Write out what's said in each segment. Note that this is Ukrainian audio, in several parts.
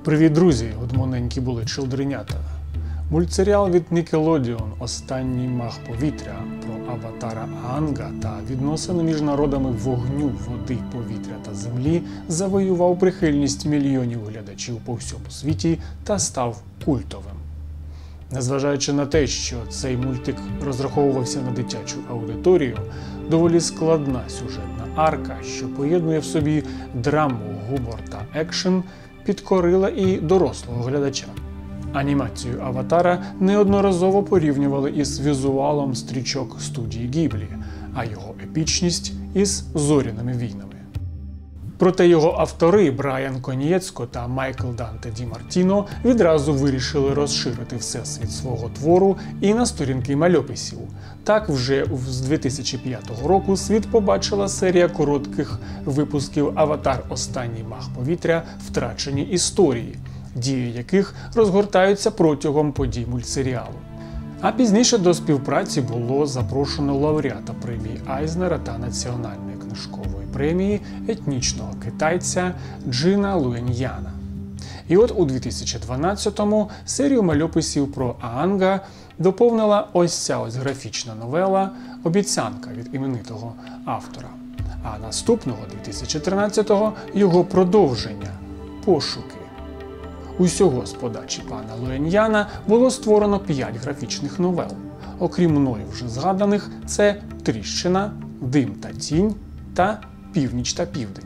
Привіт, друзі! Одмоненькі були чилдренята. Мультсеріал від Nickelodeon «Останній мах повітря» про аватара Аанга та відносини між народами вогню, води, повітря та землі завоював прихильність мільйонів глядачів по всьому світі та став культовим. Незважаючи на те, що цей мультик розраховувався на дитячу аудиторію, доволі складна сюжетна арка, що поєднує в собі драму, гумор та екшен, підкорила і дорослого глядача. Анімацію «Аватара» неодноразово порівнювали із візуалом стрічок студії Гіблі, а його епічність – із «Зоряними війнами». Проте його автори Брайан Кон'єцко та Майкл Данте Ді Мартіно відразу вирішили розширити всесвіт свого твору і на сторінки мальописів. Так, вже з 2005 року світ побачила серія коротких випусків «Аватар. Останній мах повітря. Втрачені історії», дії яких розгортаються протягом подій мультсеріалу. А пізніше до співпраці було запрошено лауреата премії Айзнера та Національної книжкової премії етнічного китайця Джина Луеньяна. І от у 2012-му серію мальописів про Аанга доповнила ось ця графічна новела «Обіцянка» від іменитого автора. А наступного 2013-го його продовження «Пошуки». Усього з подачі пана Луеньяна було створено 5 графічних новел. Окрім мною вже згаданих, це «Тріщина», «Дим та тінь» та «Північ та південь».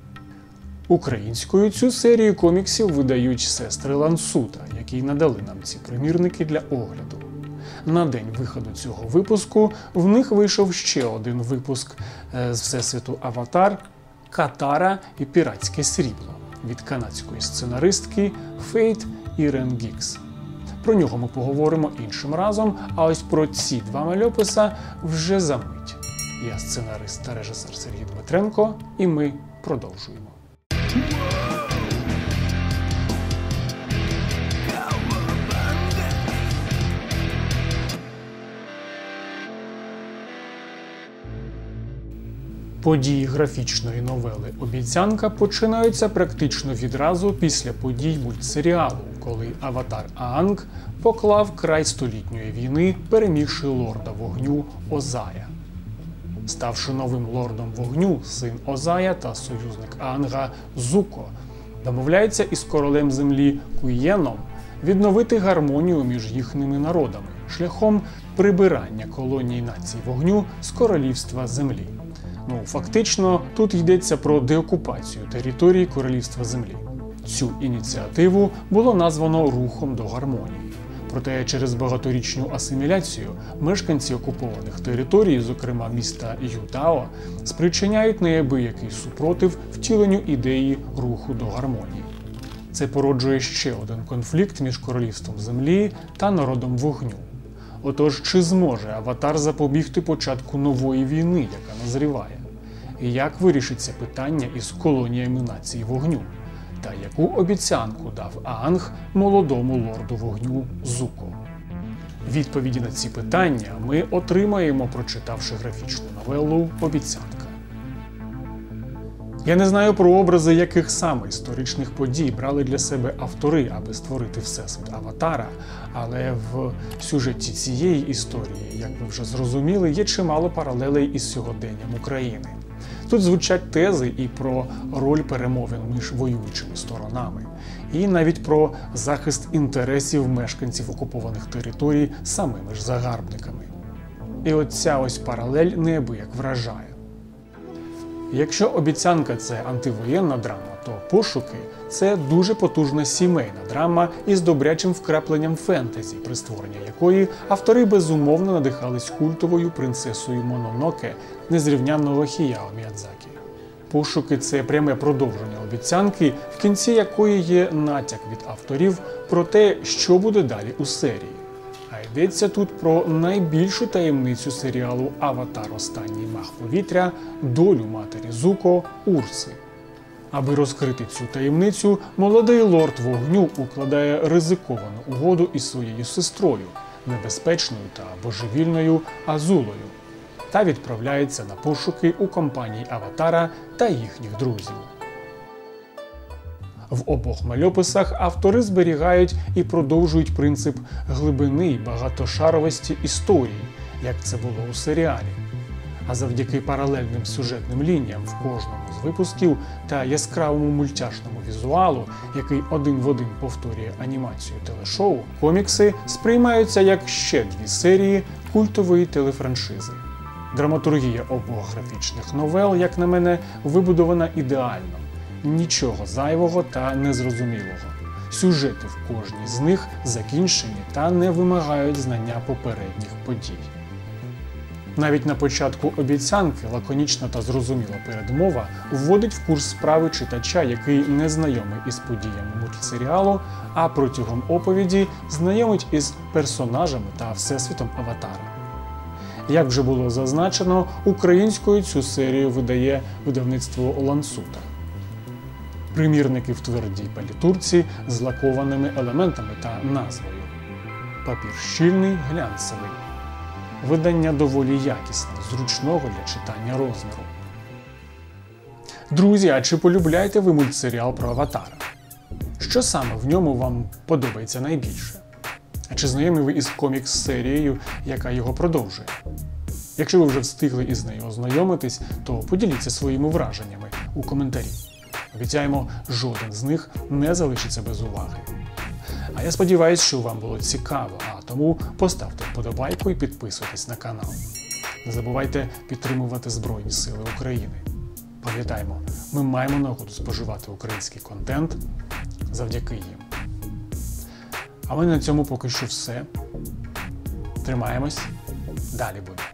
Українською цю серію коміксів видають сестри Лансута, які надали нам ці примірники для огляду. На день виходу цього випуску в них вийшов ще один випуск з всесвіту «Аватар», «Катара» і «Піратське срібло» від канадської сценаристки Фейт Ірен Гікс. Про нього ми поговоримо іншим разом, а ось про ці два мальописа вже за мить. Я сценарист та режисер Сергій Дмитренко, і ми продовжуємо. Події графічної новели «Обіцянка» починаються практично відразу після подій мультсеріалу, коли аватар Аанг поклав край столітньої війни, перемігши лорда вогню Озая. Ставши новим лордом вогню, син Озая та союзник Аанга Зуко домовляється із королем землі Куєном відновити гармонію між їхніми народами шляхом прибирання колоній націй вогню з королівства землі. Фактично, тут йдеться про деокупацію території Королівства Землі. Цю ініціативу було названо «Рухом до гармонії». Проте через багаторічну асиміляцію мешканці окупованих територій, зокрема міста Ютао, спричиняють неабиякий супротив втіленню ідеї руху до гармонії. Це породжує ще один конфлікт між Королівством Землі та народом вогню. Отож, чи зможе аватар запобігти початку нової війни, яка назріває? І як вирішиться питання із колоніями націй вогню? Та яку обіцянку дав Аанг молодому лорду вогню Зуко? Відповіді на ці питання ми отримаємо, прочитавши графічну новелу «Обіцянка». Я не знаю про образи, яких саме історичних подій брали для себе автори, аби створити всесвіт Аватара, але в сюжеті цієї історії, як ви вже зрозуміли, є чимало паралелей із сьогоденням України. Тут звучать тези і про роль перемовин між воюючими сторонами, і навіть про захист інтересів мешканців окупованих територій самими ж загарбниками. І от ця ось паралель неабияк вражає. Якщо «Обіцянка» – це антивоєнна драма, то «Пошуки» – це дуже потужна сімейна драма із добрячим вкрапленням фентезі, при створенні якої автори безумовно надихались культовою принцесою Мононоке незрівнянного Хаяо Міядзакі. «Пошуки» – це пряме продовження «Обіцянки», в кінці якої є натяк від авторів про те, що буде далі у серії. А йдеться тут про найбільшу таємницю серіалу «Аватар. Останній мах повітря» – долю матері Зуко Урси. Аби розкрити цю таємницю, молодий лорд вогню укладає ризиковану угоду із своєю сестрою, небезпечною та божевільною Азулою, та відправляється на пошуки у компанії Аватара та їхніх друзів. В обох мальописах автори зберігають і продовжують принцип глибини й багатошаровості історії, як це було у серіалі. А завдяки паралельним сюжетним лініям в кожному з випусків та яскравому мультяшному візуалу, який один в один повторює анімацію телешоу, комікси сприймаються як ще дві серії культової телефраншизи. Драматургія обох графічних новел, як на мене, вибудована ідеально. Нічого зайвого та незрозумілого. Сюжети в кожній з них закінчені та не вимагають знання попередніх подій. Навіть на початку обіцянки лаконічна та зрозуміла передмова вводить в курс справи читача, який не знайомий із подіями мультсеріалу, а протягом оповіді знайомить із персонажами та всесвітом Аватара. Як вже було зазначено, українською цю серію видає видавництво Лансута. Примірники в твердій палітурці з лакованими елементами та назвою. Папір щільний, глянцевий. Видання доволі якісне, зручного для читання розміру. Друзі, а чи полюбляєте ви мультсеріал про Аватара? Що саме в ньому вам подобається найбільше? А чи знайомі ви із комікс-серією, яка його продовжує? Якщо ви вже встигли із нею ознайомитись, то поділіться своїми враженнями у коментарі. Обіцяємо, жоден з них не залишиться без уваги. А я сподіваюся, що вам було цікаво, а тому поставте вподобайку і підписуйтесь на канал. Не забувайте підтримувати Збройні Сили України. Пам'ятаємо, ми маємо нагоду споживати український контент завдяки їм. А ми на цьому поки що все. Тримаємось, далі буде.